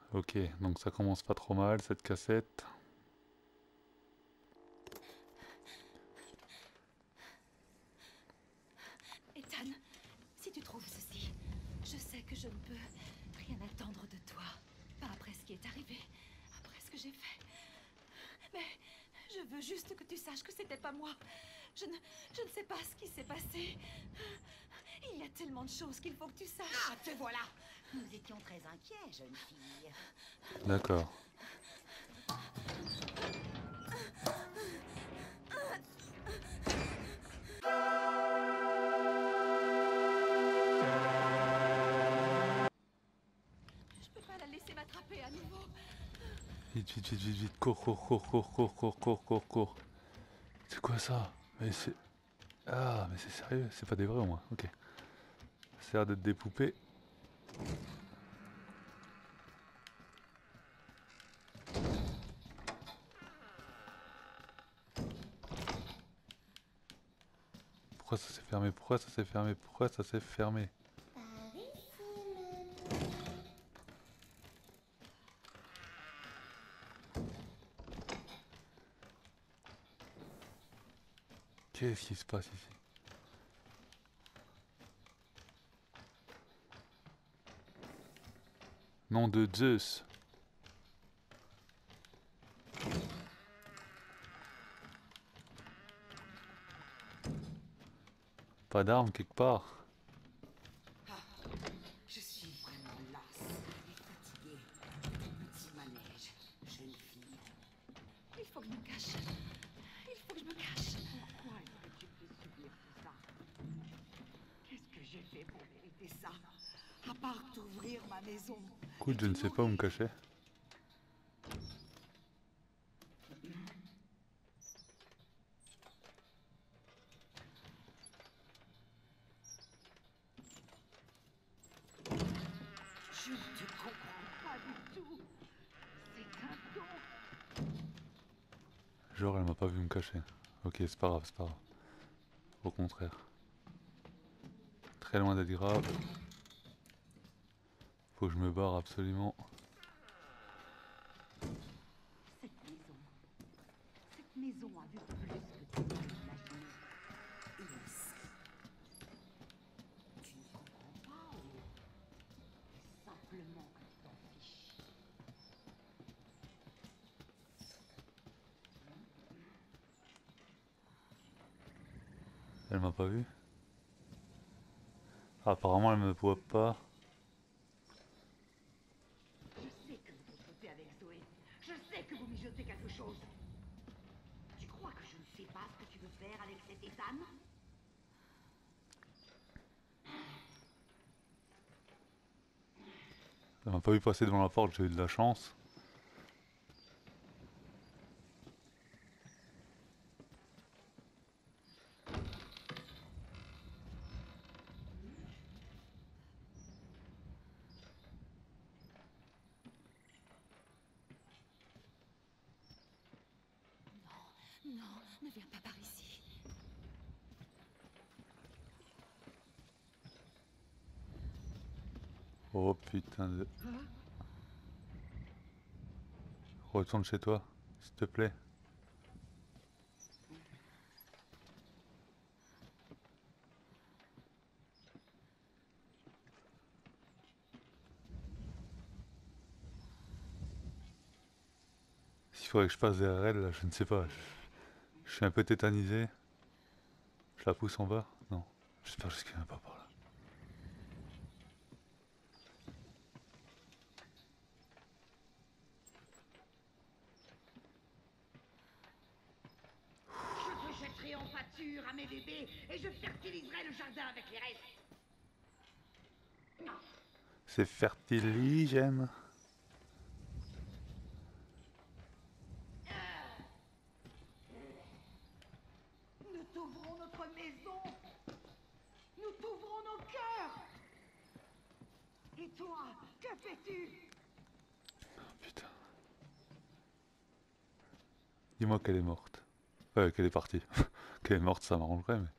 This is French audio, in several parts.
Ok, donc ça commence pas trop mal cette cassette. Ethan, si tu trouves ceci, je sais que je ne peux rien attendre de toi. Pas après ce qui est arrivé, après ce que j'ai fait. Mais je veux juste que tu saches que c'était pas moi. Je ne sais pas ce qui s'est passé. Il y a tellement de choses qu'il faut que tu saches. Ah, te voilà. Nous étions très inquiets, jeune fille. D'accord. Je peux pas la laisser m'attraper à nouveau. Vite, vite, vite, vite, vite. Cours, cours, cours, cours, cours, cours, cours, cours, cours. C'est quoi ça? Mais c'est... Ah, mais c'est sérieux? C'est pas des vrais au moins. Ok. Ça a l'air d'être des poupées. Pourquoi ça s'est fermé? Pourquoi ça s'est fermé? Pourquoi ça s'est fermé? Qu'est-ce qui se passe ici? Nom de Zeus. Pas d'armes quelque part? Je suis vraiment lasse et fatiguée de tes petits manèges, jeune fille. Il faut que je me cache. Il faut que je me cache. Pourquoi est-ce que tu me fais subir tout ça? Qu'est-ce que j'ai fait pour mériter ça? À part t'ouvrir ma maison et Écoute, je te ne sais pas où me nourrir. cacher. Je ne te comprends pas du tout. C'est un don. Genre, elle m'a pas vu me cacher. Ok, c'est pas grave, c'est pas grave. Au contraire. Très loin d'être grave. Faut que je me barre absolument. Cette maison a vu plus que tu peux imaginer. Et aussi, tu ne comprends pas ou simplement que tu t'en fiches. Elle m'a pas vu. Apparemment, elle me voit pas. Je sais que vous vous avec Zoé. Je sais que vous mijotez quelque chose. Tu crois que je ne sais pas ce que tu veux faire avec cet Ethan? Elle m'a pas vu passer devant la porte, j'ai eu de la chance. Non, ne viens pas par ici. Oh putain de... Retourne chez toi, s'il te plaît. S'il faudrait que je passe derrière elle, là, je ne sais pas. Je suis un peu tétanisé. Je la pousse en bas? Non. J'espère juste qu'elle vient pas par là. Je te jetterai en pâture à mes bébés et je fertiliserai le jardin avec les restes. Non. C'est fertiligène. Nous t'ouvrons notre maison. Nous t'ouvrons nos cœurs. Et toi, que fais-tu? Putain. Dis-moi qu'elle est morte. Qu'elle est partie. Qu'elle est morte, ça m'arrangerait, mais...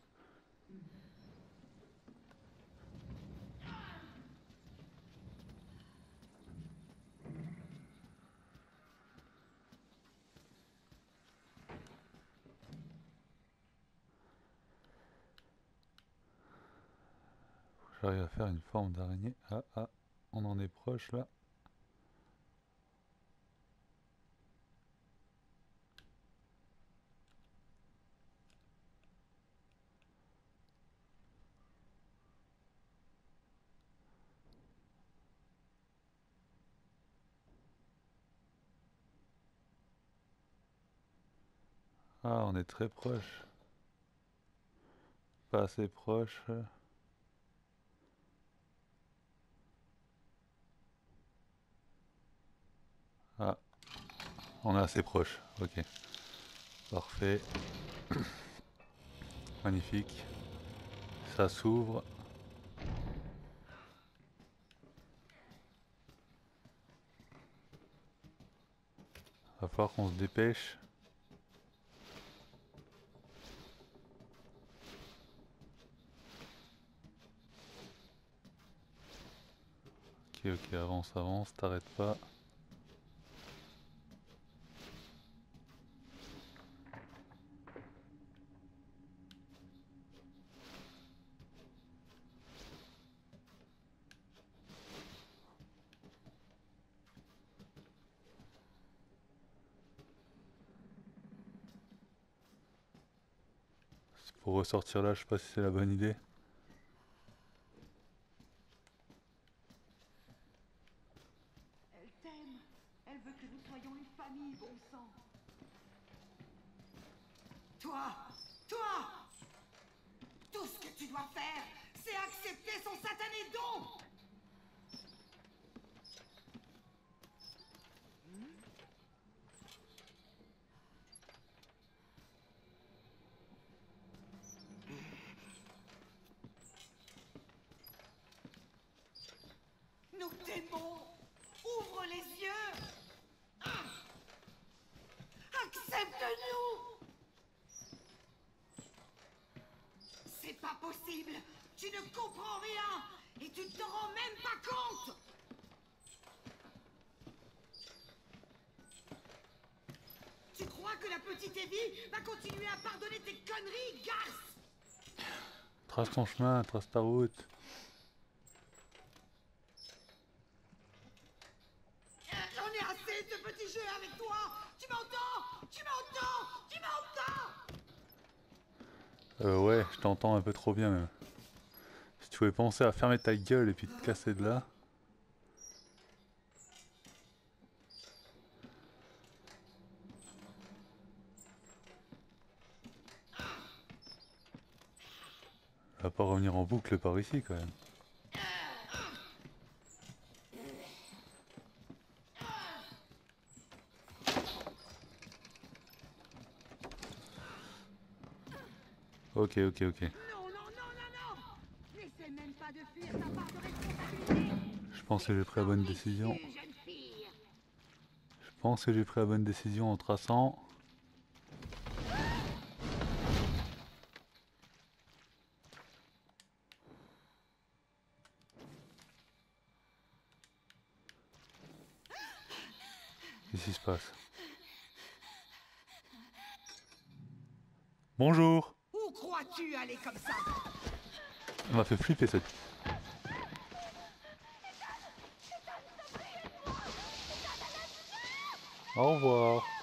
J'arrive à faire une forme d'araignée. Ah, ah, on en est proche là. Ah, on est très proche. Pas assez proche. Ah, on est assez proche. Ok. Parfait. Magnifique. Ça s'ouvre. Va falloir qu'on se dépêche. Ok, ok, avance, avance, t'arrêtes pas. Pour ressortir là, je sais pas si c'est la bonne idée. Elle t'aime. Elle veut que nous soyons une famille, bon sang. Toi, tout ce que tu dois faire, c'est accepter son satané don. Nous t'aimons. Ouvre les yeux. Accepte-nous. C'est pas possible. Tu ne comprends rien. Et tu ne t'en rends même pas compte. Tu crois que la petite Evie va continuer à pardonner tes conneries, garce? Trace ton chemin, trace ta route. J'en ai assez de ce petit jeu avec toi. Tu m'entends? Tu m'entends? Tu m'entends? Ouais, je t'entends un peu trop bien même. Si tu pouvais penser à fermer ta gueule et puis te casser de là. On va pas revenir en boucle par ici quand même. Ok, ok, ok. Non, non, non, non, non. N'essaie même pas de fuir ta part de responsabilité. Je pense que j'ai pris la bonne décision. Jeune fille. Je pense que j'ai pris la bonne décision en traçant. Qu'est-ce qui se passe? Bonjour! Où crois-tu aller comme ça? Elle m'a fait flipper cette. Au revoir!